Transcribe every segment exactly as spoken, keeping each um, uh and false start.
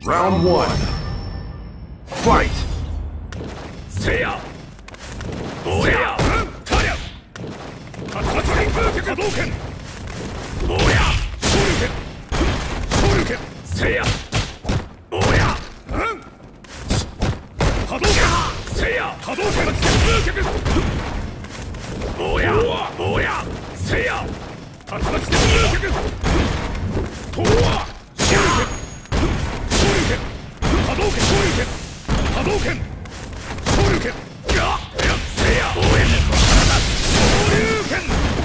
Round one. Fight! せやおやたりゃ竜巻旋風波動拳おや昇竜拳昇竜拳せやおや波動拳せや波動拳旋風脚おやおやせや竜巻旋風脚とわ昇竜拳昇竜拳波動拳昇竜拳波動拳昇竜拳やせや応援昇竜拳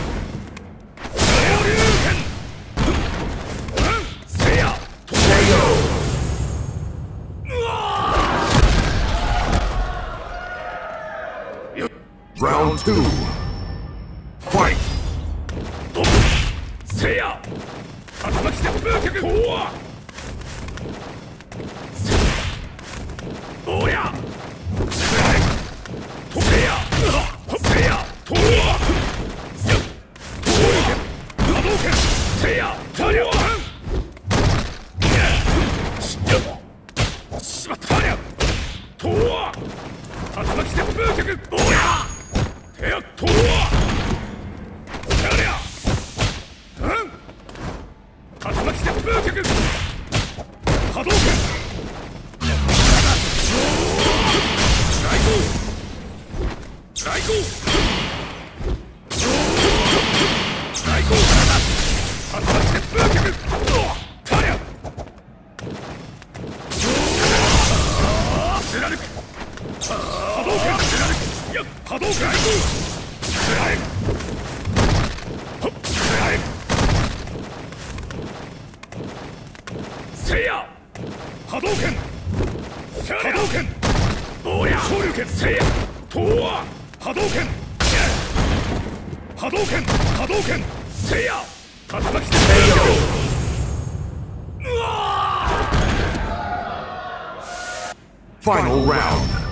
昇竜拳せやとよ Round two. Fight! せや竜巻旋風脚とわおやせやせやとわ波動拳せやたりゃしまったりゃとわ竜巻旋風脚おやてやとわたりゃ竜巻旋風脚波動拳最高最高最高竜巻旋風脚たりゃ貫く波動拳貫くいや波動拳最高貫く貫くせや波動拳波動拳おや昇竜拳せやとわ波動拳波動拳波動拳せや竜巻旋風脚うわ Final round.